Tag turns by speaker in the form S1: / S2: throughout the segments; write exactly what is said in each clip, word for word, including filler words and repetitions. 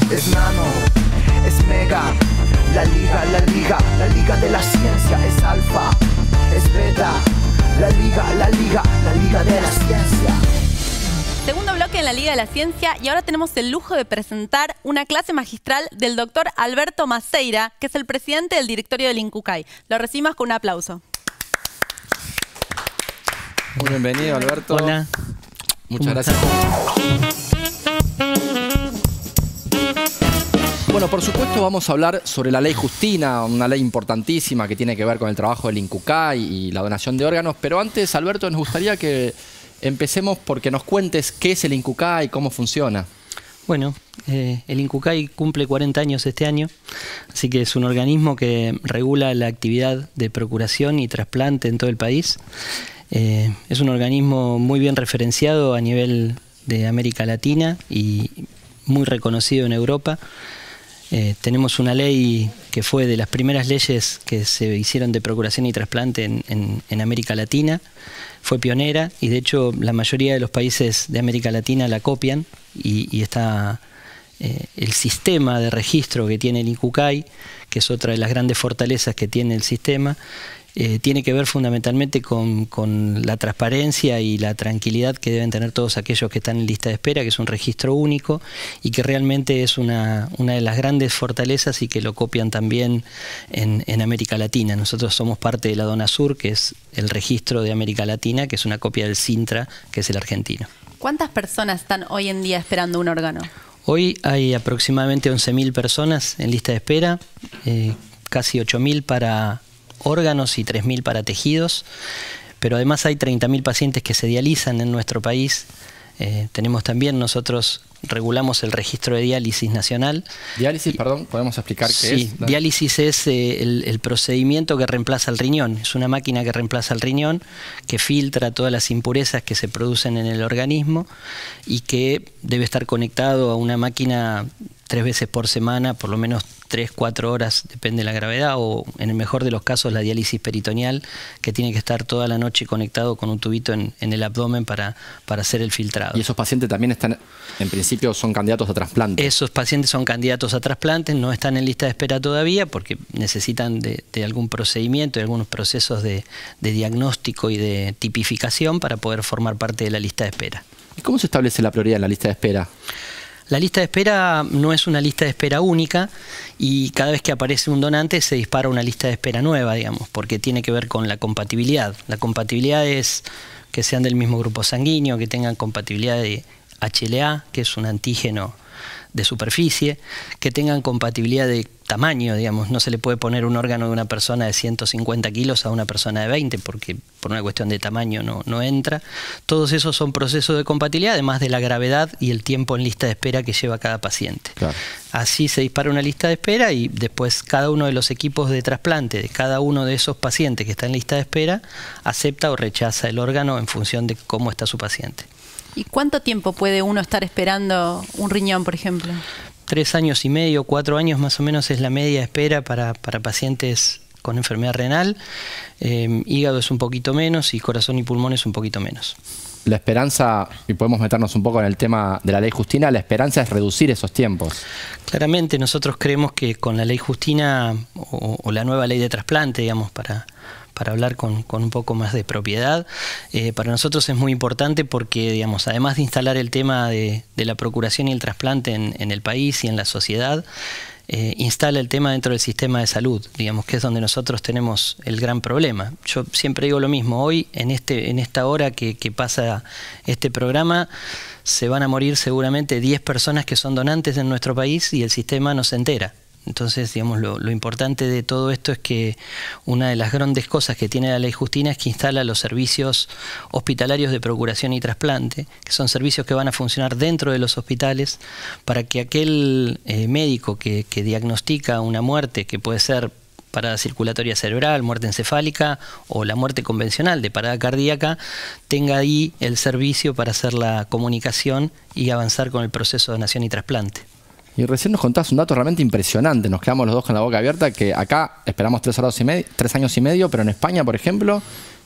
S1: es nano, es mega. La liga, la liga, la liga de la ciencia es alfa, es beta. La liga, la liga, la liga de la ciencia.
S2: Segundo bloque en la Liga de la Ciencia, y ahora tenemos el lujo de presentar una clase magistral del doctor Alberto Maceira, que es el presidente del directorio del INCUCAI. Lo recibimos con un aplauso.
S3: Muy bienvenido, Alberto.
S4: Hola.
S3: Muchas gracias. Bueno, por supuesto vamos a hablar sobre la ley Justina, una ley importantísima que tiene que ver con el trabajo del INCUCAI y la donación de órganos. Pero antes, Alberto, nos gustaría que empecemos porque nos cuentes qué es el INCUCAI, cómo funciona.
S4: Bueno, eh, el INCUCAI cumple cuarenta años este año, así que es un organismo que regula la actividad de procuración y trasplante en todo el país. Eh, es un organismo muy bien referenciado a nivel de América Latina y muy reconocido en Europa. Eh, tenemos una ley que fue de las primeras leyes que se hicieron de procuración y trasplante en, en, en América Latina. Fue pionera y de hecho la mayoría de los países de América Latina la copian y, y está eh, el sistema de registro que tiene el INCUCAI, que es otra de las grandes fortalezas que tiene el sistema. Eh, tiene que ver fundamentalmente con, con la transparencia y la tranquilidad que deben tener todos aquellos que están en lista de espera, que es un registro único y que realmente es una, una de las grandes fortalezas y que lo copian también en, en América Latina. Nosotros somos parte de la DONASUR, que es el registro de América Latina, que es una copia del SINTRA, que es el argentino.
S2: ¿Cuántas personas están hoy en día esperando un órgano?
S4: Hoy hay aproximadamente once mil personas en lista de espera, eh, casi ocho mil para órganos y tres mil para tejidos, pero además hay treinta mil pacientes que se dializan en nuestro país. Eh, tenemos también, nosotros regulamos el registro de diálisis nacional.
S3: Diálisis, perdón, ¿podemos explicar qué
S4: sí,
S3: es?
S4: Diálisis es eh, el, el procedimiento que reemplaza el riñón. Es una máquina que reemplaza el riñón, que filtra todas las impurezas que se producen en el organismo y que debe estar conectado a una máquina tres veces por semana, por lo menos tres, cuatro horas, depende de la gravedad, o en el mejor de los casos la diálisis peritoneal, que tiene que estar toda la noche conectado con un tubito en, en el abdomen para, para hacer el filtrado.
S3: ¿Y esos pacientes también están, en principio, son candidatos a trasplante?
S4: Esos pacientes son candidatos a trasplantes, no están en lista de espera todavía porque necesitan de, de algún procedimiento, de algunos procesos de, de diagnóstico y de tipificación para poder formar parte de la lista de espera.
S3: ¿Y cómo se establece la prioridad en la lista de espera?
S4: La lista de espera no es una lista de espera única y cada vez que aparece un donante se dispara una lista de espera nueva, digamos, porque tiene que ver con la compatibilidad. La compatibilidad es que sean del mismo grupo sanguíneo, que tengan compatibilidad de H L A, que es un antígeno de superficie, que tengan compatibilidad de tamaño, digamos. No se le puede poner un órgano de una persona de ciento cincuenta kilos a una persona de veinte porque por una cuestión de tamaño no, no entra. Todos esos son procesos de compatibilidad, además de la gravedad y el tiempo en lista de espera que lleva cada paciente. Claro. Así se dispara una lista de espera y después cada uno de los equipos de trasplante de cada uno de esos pacientes que está en lista de espera acepta o rechaza el órgano en función de cómo está su paciente.
S2: ¿Y cuánto tiempo puede uno estar esperando un riñón, por ejemplo?
S4: Tres años y medio, cuatro años más o menos es la media espera para, para pacientes con enfermedad renal. Eh, hígado es un poquito menos y corazón y pulmón es un poquito menos.
S3: La esperanza, y podemos meternos un poco en el tema de la ley Justina, la esperanza es reducir esos tiempos.
S4: Claramente nosotros creemos que con la ley Justina o, o la nueva ley de trasplante, digamos, para... para hablar con, con un poco más de propiedad. Eh, para nosotros es muy importante porque, digamos, además de instalar el tema de, de la procuración y el trasplante en, en el país y en la sociedad, eh, instala el tema dentro del sistema de salud, digamos, que es donde nosotros tenemos el gran problema. Yo siempre digo lo mismo, hoy, en, este, en esta hora que, que pasa este programa, se van a morir seguramente diez personas que son donantes en nuestro país y el sistema no se entera. Entonces, digamos, lo, lo importante de todo esto es que una de las grandes cosas que tiene la ley Justina es que instala los servicios hospitalarios de procuración y trasplante, que son servicios que van a funcionar dentro de los hospitales para que aquel eh, médico que, que diagnostica una muerte, que puede ser parada circulatoria cerebral, muerte encefálica o la muerte convencional de parada cardíaca, tenga ahí el servicio para hacer la comunicación y avanzar con el proceso de donación y trasplante.
S3: Y recién nos contás un dato realmente impresionante, nos quedamos los dos con la boca abierta, que acá esperamos tres, horas y medio, tres años y medio, pero en España, por ejemplo,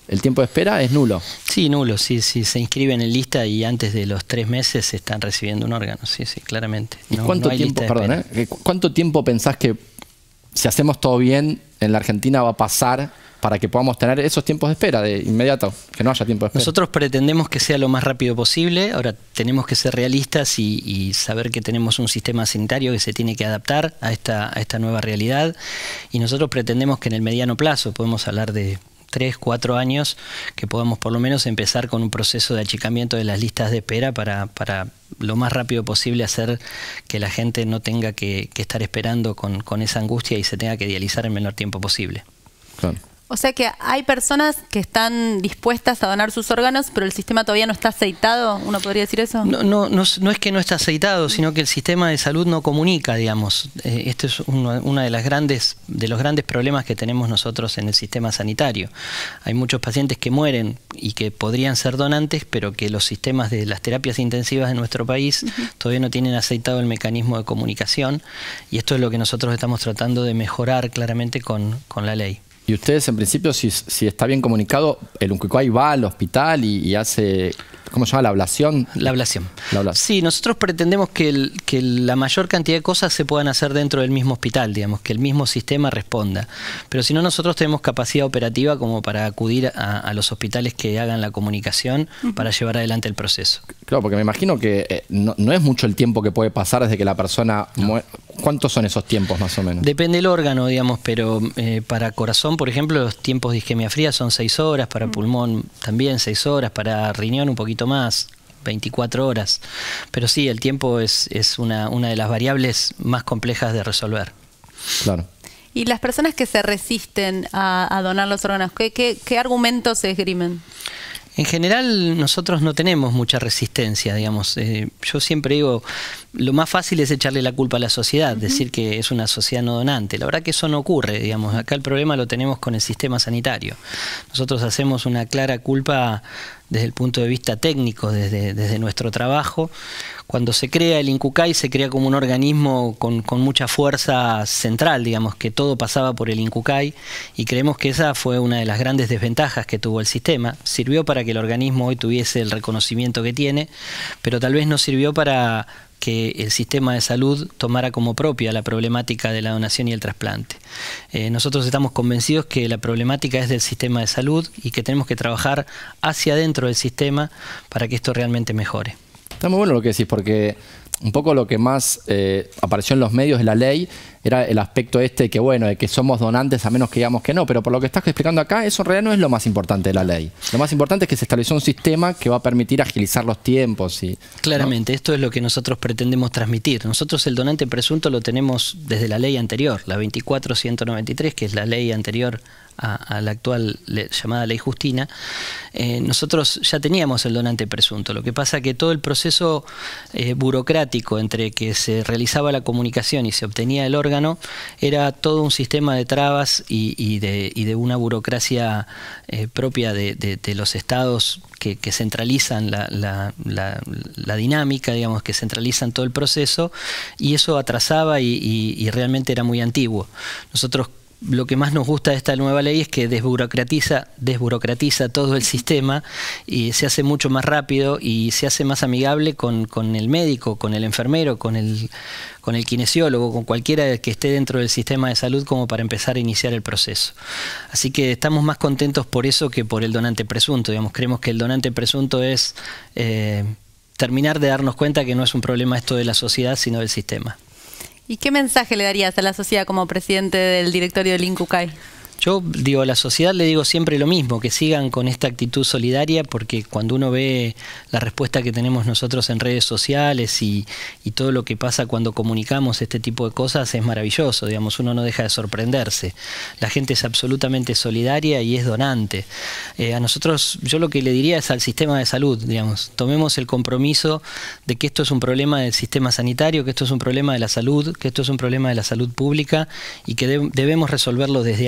S3: el tiempo de espera es nulo.
S4: Sí, nulo, sí, sí, se inscriben en lista y antes de los tres meses están recibiendo un órgano, sí, sí, claramente.
S3: ¿Y
S4: no,
S3: cuánto
S4: no hay
S3: tiempo,
S4: lista de
S3: perdón,
S4: espera.
S3: eh? ¿Cuánto tiempo pensás que si hacemos todo bien en la Argentina va a pasar para que podamos tener esos tiempos de espera de inmediato, que no haya tiempo de espera?
S4: Nosotros pretendemos que sea lo más rápido posible. Ahora tenemos que ser realistas y, y saber que tenemos un sistema sanitario que se tiene que adaptar a esta, a esta nueva realidad, y nosotros pretendemos que en el mediano plazo, podemos hablar de tres, cuatro años, que podamos por lo menos empezar con un proceso de achicamiento de las listas de espera para, para lo más rápido posible hacer que la gente no tenga que, que estar esperando con, con esa angustia y se tenga que dializar en el menor tiempo posible.
S3: Claro.
S2: O sea que hay personas que están dispuestas a donar sus órganos, pero el sistema todavía no está aceitado, ¿uno podría decir eso?
S4: No, no, no, no es que no está aceitado, sino que el sistema de salud no comunica, digamos. Eh, esto es uno, una de las grandes, de los grandes problemas que tenemos nosotros en el sistema sanitario. Hay muchos pacientes que mueren y que podrían ser donantes, pero que los sistemas de las terapias intensivas de nuestro país uh-huh. todavía no tienen aceitado el mecanismo de comunicación, y esto es lo que nosotros estamos tratando de mejorar claramente con, con la ley.
S3: Y ustedes, en principio, si, si está bien comunicado, el Uncuicay va al hospital y, y hace, ¿cómo se llama? La ablación.
S4: La ablación.
S3: La ablación.
S4: Sí, nosotros pretendemos que, el, que la mayor cantidad de cosas se puedan hacer dentro del mismo hospital, digamos, que el mismo sistema responda. Pero si no, nosotros tenemos capacidad operativa como para acudir a, a los hospitales que hagan la comunicación uh-huh. para llevar adelante el proceso.
S3: Claro, porque me imagino que eh, no, no es mucho el tiempo que puede pasar desde que la persona no. muere. ¿Cuántos son esos tiempos más o menos?
S4: Depende del órgano, digamos, pero eh, para corazón, por ejemplo, los tiempos de isquemia fría son seis horas, para pulmón también seis horas, para riñón un poquito más, veinticuatro horas. Pero sí, el tiempo es, es una, una de las variables más complejas de resolver.
S3: Claro.
S2: Y las personas que se resisten a, a donar los órganos, ¿qué, qué, qué argumentos se esgrimen?
S4: En general nosotros no tenemos mucha resistencia, digamos. Eh, yo siempre digo, lo más fácil es echarle la culpa a la sociedad, uh-huh. decir que es una sociedad no donante. La verdad que eso no ocurre, digamos. Acá el problema lo tenemos con el sistema sanitario. Nosotros hacemos una clara culpa desde el punto de vista técnico, desde, desde nuestro trabajo. Cuando se crea el INCUCAI, se crea como un organismo con, con mucha fuerza central, digamos, que todo pasaba por el INCUCAI, y creemos que esa fue una de las grandes desventajas que tuvo el sistema. Sirvió para que el organismo hoy tuviese el reconocimiento que tiene, pero tal vez no sirvió para que el sistema de salud tomara como propia la problemática de la donación y el trasplante. Eh, nosotros estamos convencidos que la problemática es del sistema de salud y que tenemos que trabajar hacia adentro del sistema para que esto realmente mejore.
S3: Está muy bueno lo que decís, porque un poco lo que más eh, apareció en los medios de la ley era el aspecto este de que, bueno, de que somos donantes a menos que digamos que no, pero por lo que estás explicando acá, eso en realidad no es lo más importante de la ley. Lo más importante es que se estableció un sistema que va a permitir agilizar los tiempos. Y,
S4: Claramente,
S3: ¿no?
S4: Esto es lo que nosotros pretendemos transmitir. Nosotros el donante presunto lo tenemos desde la ley anterior, la veinticuatro ciento noventa y tres, que es la ley anterior a, a la actual le, llamada Ley Justina. Eh, nosotros ya teníamos el donante presunto. Lo que pasa que todo el proceso eh, burocrático entre que se realizaba la comunicación y se obtenía el órgano era todo un sistema de trabas y, y, de, y de una burocracia eh, propia de, de, de los estados que, que centralizan la, la, la, la dinámica, digamos, que centralizan todo el proceso, y eso atrasaba y, y, y realmente era muy antiguo. Nosotros lo que más nos gusta de esta nueva ley es que desburocratiza, desburocratiza todo el sistema y se hace mucho más rápido y se hace más amigable con, con el médico, con el enfermero, con el, con el kinesiólogo, con cualquiera que esté dentro del sistema de salud, como para empezar a iniciar el proceso. Así que estamos más contentos por eso que por el donante presunto. Digamos, creemos que el donante presunto es eh, terminar de darnos cuenta que no es un problema esto de la sociedad, sino del sistema.
S2: ¿Y qué mensaje le darías a la sociedad como presidente del directorio del INCUCAI?
S4: Yo digo, a la sociedad le digo siempre lo mismo, que sigan con esta actitud solidaria, porque cuando uno ve la respuesta que tenemos nosotros en redes sociales y, y todo lo que pasa cuando comunicamos este tipo de cosas es maravilloso, digamos, uno no deja de sorprenderse. La gente es absolutamente solidaria y es donante. Eh, a nosotros, yo lo que le diría es al sistema de salud, digamos, tomemos el compromiso de que esto es un problema del sistema sanitario, que esto es un problema de la salud, que esto es un problema de la salud pública y que de, debemos resolverlo desde ahí. Lo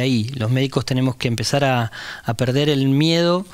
S4: los médicos tenemos que empezar a, a perder el miedo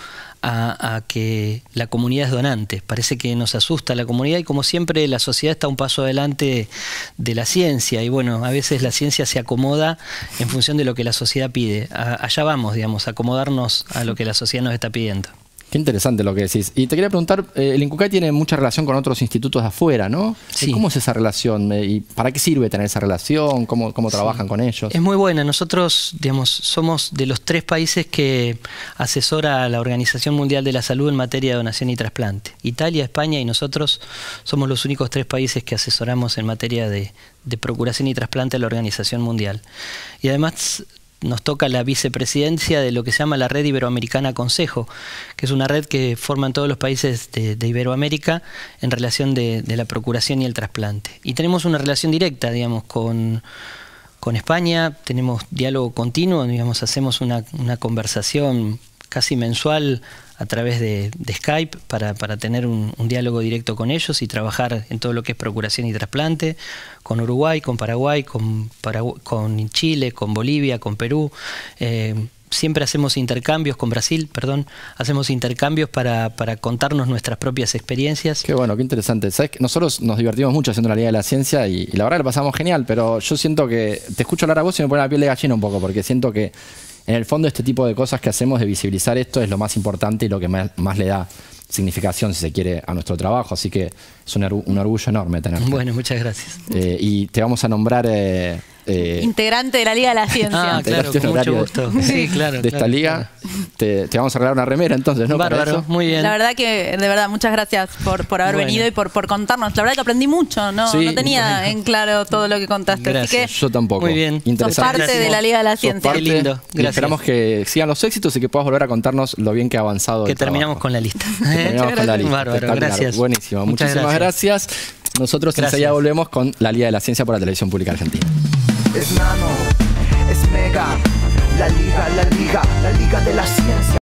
S4: A, a que la comunidad es donante. Parece que nos asusta la comunidad y como siempre la sociedad está un paso adelante de la ciencia y bueno, a veces la ciencia se acomoda en función de lo que la sociedad pide. A, allá vamos, digamos, a acomodarnos a lo que la sociedad nos está pidiendo.
S3: Qué interesante lo que decís. Y te quería preguntar, eh, el INCUCAI tiene mucha relación con otros institutos de afuera, ¿no?
S4: Sí.
S3: ¿Cómo es esa relación? ¿Y para qué sirve tener esa relación? ¿Cómo, cómo trabajan
S4: Sí.
S3: con ellos?
S4: Es muy buena. Nosotros, digamos, somos de los tres países que asesora a la Organización Mundial de la Salud en materia de donación y trasplante. Italia, España y nosotros somos los únicos tres países que asesoramos en materia de, de procuración y trasplante a la Organización Mundial. Y además nos toca la vicepresidencia de lo que se llama la Red Iberoamericana Consejo, que es una red que forman todos los países de, de Iberoamérica en relación de, de la procuración y el trasplante. Y tenemos una relación directa, digamos, con, con España, tenemos diálogo continuo, digamos, hacemos una, una conversación casi mensual a través de, de Skype para, para tener un, un diálogo directo con ellos y trabajar en todo lo que es procuración y trasplante, con Uruguay, con Paraguay, con, Paragu con Chile, con Bolivia, con Perú. Eh, siempre hacemos intercambios, con Brasil, perdón, hacemos intercambios para, para contarnos nuestras propias experiencias.
S3: Qué bueno, qué interesante. Sabes que nosotros nos divertimos mucho haciendo la Liga de la Ciencia y, y la verdad que lo pasamos genial, pero yo siento que, te escucho hablar a vos y me pone la piel de gallina un poco, porque siento que en el fondo este tipo de cosas que hacemos de visibilizar esto es lo más importante y lo que más, más le da significación, si se quiere, a nuestro trabajo. Así que es un, un orgullo enorme tenerte.
S4: Bueno, muchas gracias.
S3: Eh, y te vamos a nombrar... Eh, eh,
S2: integrante de la Liga de la Ciencia.
S4: Ah, claro, con mucho gusto. Sí, claro.
S3: De
S4: claro,
S3: esta liga.
S4: Claro.
S3: Te, te vamos a regalar una remera entonces, ¿no?
S4: Bárbaro, muy bien.
S2: La verdad que, de verdad, muchas gracias por, por haber
S4: Bueno.
S2: venido y por, por contarnos. La verdad que aprendí mucho, ¿no?
S3: Sí,
S2: no tenía
S3: bueno.
S2: en claro todo lo que contaste.
S4: Gracias.
S2: Así que
S3: Yo tampoco.
S4: Muy bien.
S3: Interesante.
S2: sos parte de la Liga de la
S3: Sos
S2: Ciencia.
S3: parte,
S4: Qué lindo.
S3: y
S4: Gracias.
S3: esperamos que sigan los éxitos y que puedas volver a contarnos lo bien que ha avanzado
S4: Que
S3: el
S4: terminamos
S3: trabajo.
S4: con la lista.
S3: Que terminamos con la lista.
S4: Bárbaro,
S3: Espectacular.
S4: gracias.
S3: Buenísimo.
S4: Muchas
S3: Muchísimas gracias. Nosotros
S4: Gracias.
S3: enseguida volvemos con la Liga de la Ciencia por la Televisión Pública Argentina.
S1: Es nano, es mega, la liga, la liga, la liga de la ciencia.